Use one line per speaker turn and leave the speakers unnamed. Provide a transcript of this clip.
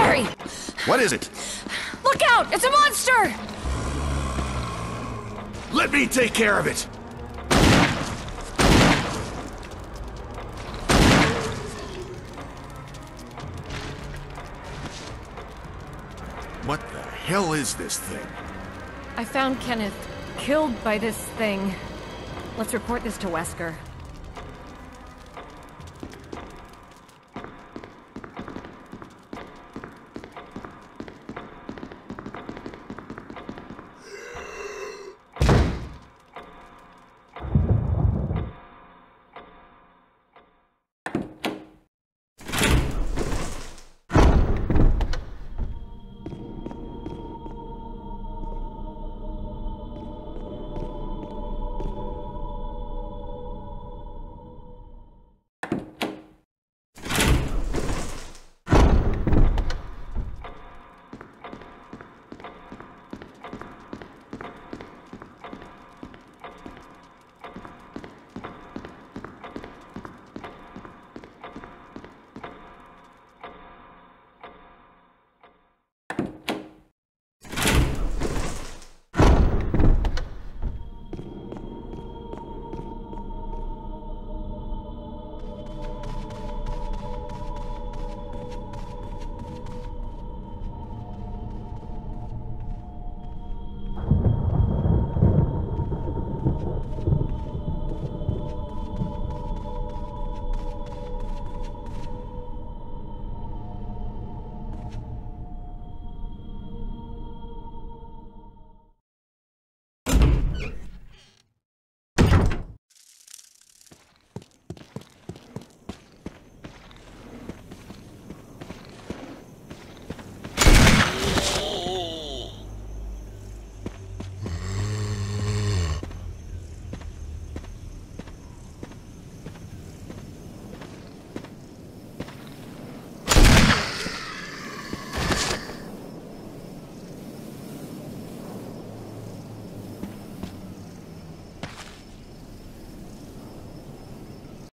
Hurry!
What is it?
Look out! It's a monster!
Let me take care of it! What the hell is this thing?
I found Kenneth killed by this thing. Let's report this to Wesker.